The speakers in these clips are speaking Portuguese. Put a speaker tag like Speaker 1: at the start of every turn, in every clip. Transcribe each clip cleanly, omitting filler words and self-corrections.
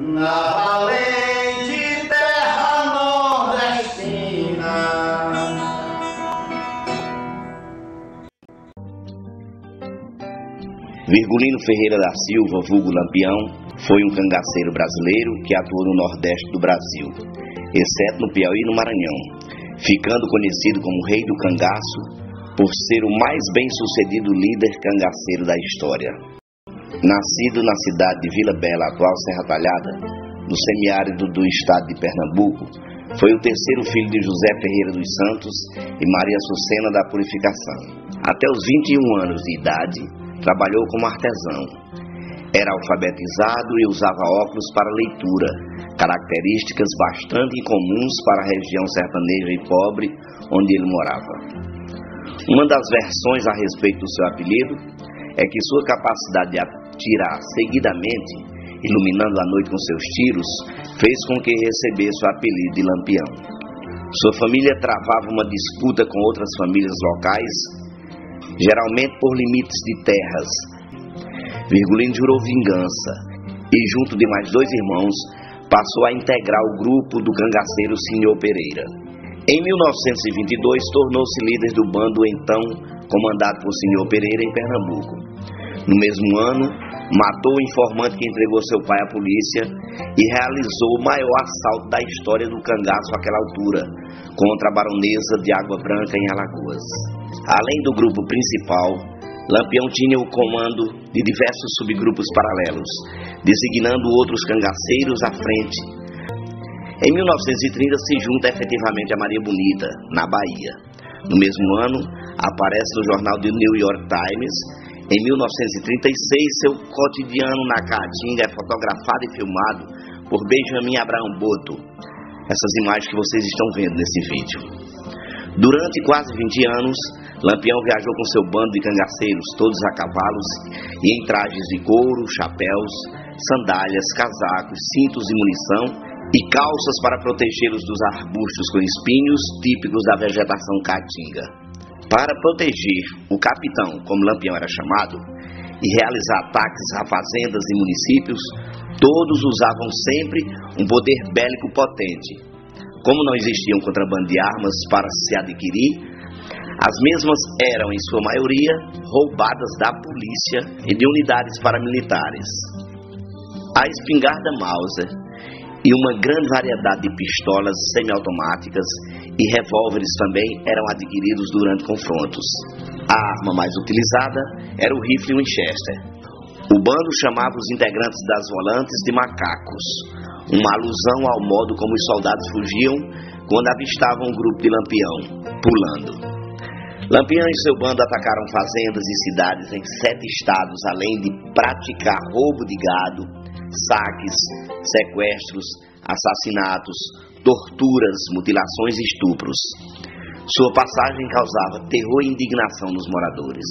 Speaker 1: na valente terra nordestina.
Speaker 2: Virgulino Ferreira da Silva, vulgo Lampião, foi um cangaceiro brasileiro que atuou no Nordeste do Brasil, exceto no Piauí e no Maranhão, ficando conhecido como Rei do Cangaço por ser o mais bem-sucedido líder cangaceiro da história. Nascido na cidade de Vila Bela, atual Serra Talhada, no semiárido do estado de Pernambuco, foi o terceiro filho de José Ferreira dos Santos e Maria Sucena da Purificação. Até os 21 anos de idade, trabalhou como artesão. Era alfabetizado e usava óculos para leitura, características bastante incomuns para a região sertaneja e pobre onde ele morava. Uma das versões a respeito do seu apelido é que sua capacidade de atirar seguidamente, iluminando a noite com seus tiros, fez com que recebesse o apelido de Lampião. Sua família travava uma disputa com outras famílias locais, geralmente por limites de terras. Virgulino jurou vingança e, junto de mais 2 irmãos, passou a integrar o grupo do cangaceiro Senhor Pereira. Em 1922, tornou-se líder do bando então comandado por Senhor Pereira em Pernambuco. No mesmo ano, matou o informante que entregou seu pai à polícia e realizou o maior assalto da história do cangaço àquela altura, contra a baronesa de Água Branca em Alagoas. Além do grupo principal, Lampião tinha o comando de diversos subgrupos paralelos, designando outros cangaceiros à frente. Em 1930 se junta efetivamente a Maria Bonita, na Bahia. No mesmo ano, aparece no jornal The New York Times. Em 1936, seu cotidiano na Caatinga é fotografado e filmado por Benjamin Abraham Boto. Essas imagens que vocês estão vendo nesse vídeo. Durante quase 20 anos, Lampião viajou com seu bando de cangaceiros, todos a cavalos e em trajes de couro, chapéus, sandálias, casacos, cintos e munição e calças para protegê-los dos arbustos com espinhos típicos da vegetação caatinga. Para proteger o capitão, como Lampião era chamado, e realizar ataques a fazendas e municípios, todos usavam sempre um poder bélico potente. Como não existia um contrabando de armas para se adquirir, as mesmas eram, em sua maioria, roubadas da polícia e de unidades paramilitares. A espingarda Mauser e uma grande variedade de pistolas semiautomáticas e revólveres também eram adquiridos durante confrontos. A arma mais utilizada era o rifle Winchester. O bando chamava os integrantes das volantes de macacos, uma alusão ao modo como os soldados fugiam quando avistavam um grupo de Lampião, pulando. Lampião e seu bando atacaram fazendas e cidades em 7 estados, além de praticar roubo de gado, saques, sequestros, assassinatos, torturas, mutilações e estupros. Sua passagem causava terror e indignação nos moradores.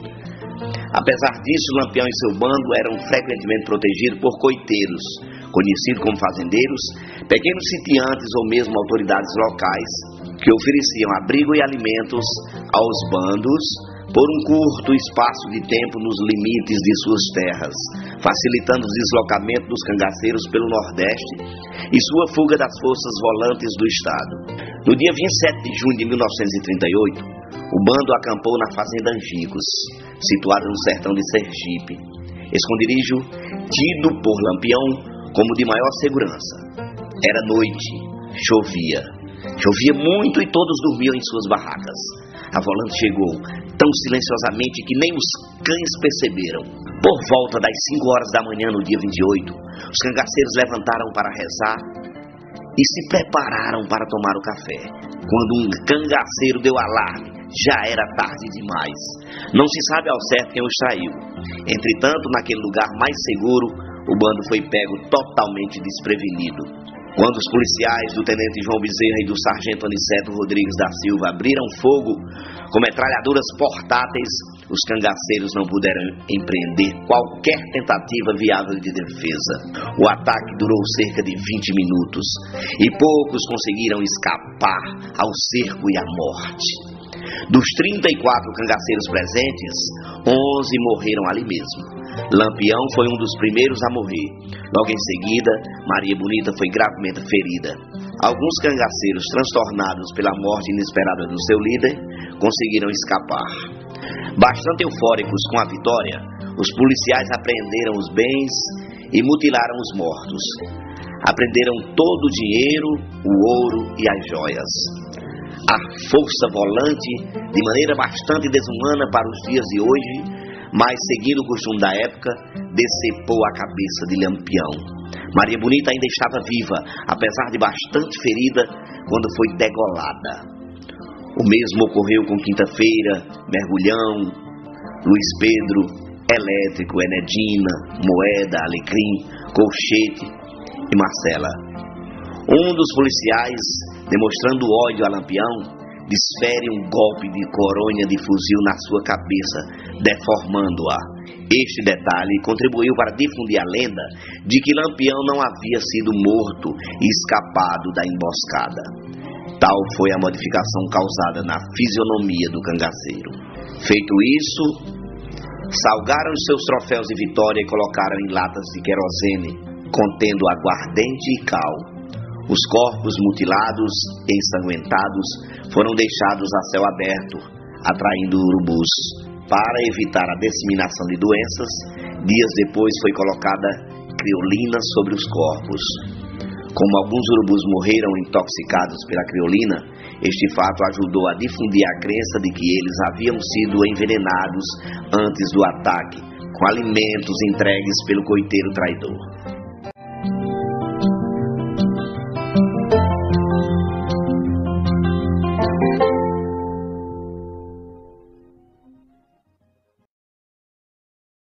Speaker 2: Apesar disso, Lampião e seu bando eram frequentemente protegidos por coiteiros, conhecidos como fazendeiros, pequenos sitiantes ou mesmo autoridades locais, que ofereciam abrigo e alimentos aos bandos por um curto espaço de tempo nos limites de suas terras, facilitando o deslocamento dos cangaceiros pelo Nordeste e sua fuga das forças volantes do Estado. No dia 27 de junho de 1938, o bando acampou na fazenda Angicos, situada no sertão de Sergipe, esconderijo tido por Lampião como de maior segurança. Era noite, chovia muito e todos dormiam em suas barracas. A volante chegou tão silenciosamente que nem os cães perceberam. Por volta das 5 horas da manhã no dia 28, os cangaceiros levantaram para rezar e se prepararam para tomar o café. Quando um cangaceiro deu alarme, já era tarde demais. Não se sabe ao certo quem os traiu. Entretanto, naquele lugar mais seguro, o bando foi pego totalmente desprevenido. Quando os policiais do tenente João Bezerra e do sargento Aniceto Rodrigues da Silva abriram fogo com metralhadoras portáteis, os cangaceiros não puderam empreender qualquer tentativa viável de defesa. O ataque durou cerca de 20 minutos e poucos conseguiram escapar ao cerco e à morte. Dos 34 cangaceiros presentes, 11 morreram ali mesmo. Lampião foi um dos primeiros a morrer. Logo em seguida, Maria Bonita foi gravemente ferida. Alguns cangaceiros, transtornados pela morte inesperada do seu líder, conseguiram escapar. Bastante eufóricos com a vitória, os policiais apreenderam os bens e mutilaram os mortos. Apreenderam todo o dinheiro, o ouro e as joias. A força volante, de maneira bastante desumana para os dias de hoje, mas seguindo o costume da época, decepou a cabeça de Lampião. Maria Bonita ainda estava viva, apesar de bastante ferida, quando foi degolada. O mesmo ocorreu com Quinta-feira, Mergulhão, Luiz Pedro, Elétrico, Enedina, Moeda, Alecrim, Colchete e Marcela. Um dos policiais, demonstrando ódio a Lampião, desfere um golpe de coronha de fuzil na sua cabeça, deformando-a. Este detalhe contribuiu para difundir a lenda de que Lampião não havia sido morto e escapado da emboscada. Tal foi a modificação causada na fisionomia do cangaceiro. Feito isso, salgaram os seus troféus de vitória e colocaram em latas de querosene, contendo aguardente e cal. Os corpos mutilados e ensanguentados foram deixados a céu aberto, atraindo urubus. Para evitar a disseminação de doenças, dias depois foi colocada criolina sobre os corpos. Como alguns urubus morreram intoxicados pela criolina, este fato ajudou a difundir a crença de que eles haviam sido envenenados antes do ataque, com alimentos entregues pelo coiteiro traidor.